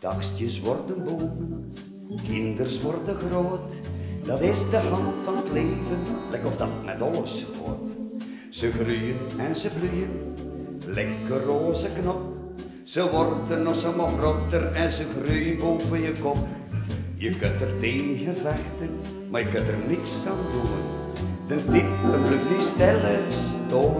Takstjes worden bomen, kinders worden groot. Dat is de hand van het leven, lekker of dat met alles gaat. Ze groeien en ze bloeien, lekker roze knop. Ze worden nog zomaar groter en ze groeien boven je kop. Je kunt er tegen vechten, maar je kunt er niks aan doen. De dit blijft niet stellen staan.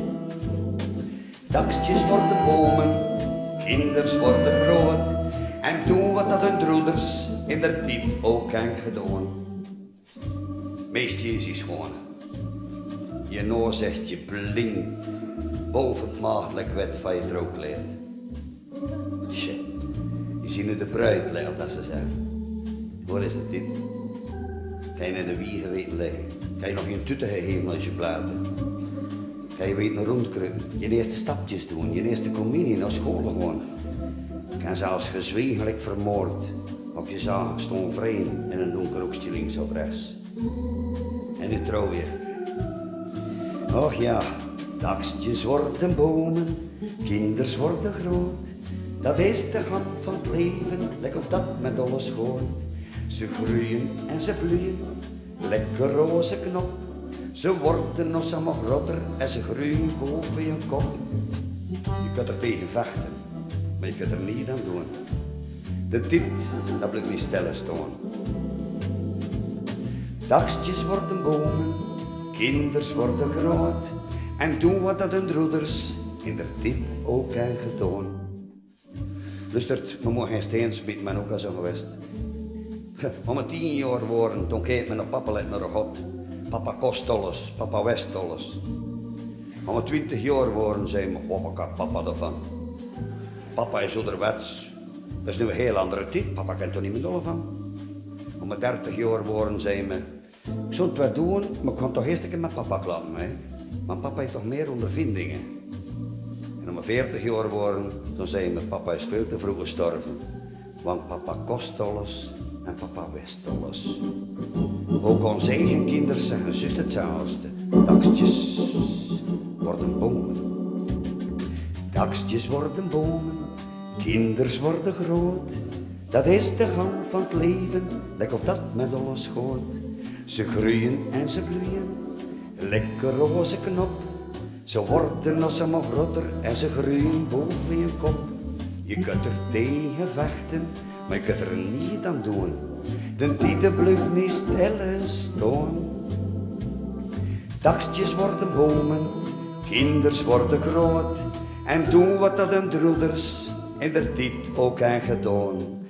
Takstjes worden bomen, kinders worden groot. En doen wat dat hun broeders in der tijd ook hebben gedaan. Meestje is je schoon. Je noos zegt je blind boven het maagdelijk wet van je droogkleed. Shit, je ziet nu de bruid liggen, of dat ze zeggen. Waar is het dit? Kan je in de wiegen weten liggen? Kan je nog geen tutten geven als je platen? Kan je weten rondkruipen? Je eerste stapjes doen, je eerste communie naar school gewoon. Kan zelfs gezwegelijk vermoord. Op je zagen stond vreemd in een donker hoekje links of rechts. En nu trouw je. Och ja, takstjes worden bomen, kinders worden groot. Dat is de gang van het leven, lekker of dat met alles gaat. Ze groeien en ze bloeien, lekker roze knop. Ze worden nog zomaar groter en ze groeien boven je kop. Je kunt er tegen vechten, maar je kunt er niet aan doen. De dit, dat blijft niet stellen staan. Takstjes worden bomen, kinders worden groot. En doen wat dat hun broeders in der dit ook hebben gedaan. Lustert, me moet geen steen smitten, men ook al zo geweest. Om het 10 jaar worden, toen keek men naar papa let naar God. Papa kost alles, papa wist alles. Om het 20 jaar worden, zei me, wat kan papa ervan? Papa is ouderwets. Dat is nu een heel andere tijd, papa kent er niet meer van. Om het 30 jaar worden, zei me, ik zou het wel doen, maar ik kan toch eerst een keer met papa klappen. Hè? Want papa heeft toch meer ondervindingen. En om 40 jaar worden, dan zei me, papa is veel te vroeg gestorven. Want papa kost alles en papa wist alles. Ook onze eigen kinderen zeggen juist hetzelfde. Takstjes worden bomen. Takstjes worden bomen, kinders worden groot. Dat is de gang van het leven, lekker of dat met alles gaat. Ze groeien en ze bloeien, lekker roze knop. Ze worden nog zomaar groter en ze groeien boven je kop. Je kunt er tegen vechten, maar je kunt er niet aan doen. De tijd blijft niet stellen staan. Takstjes worden bomen, kinders worden groot. En doen wat dat hun broeders in der tijd ook hebben gedaan.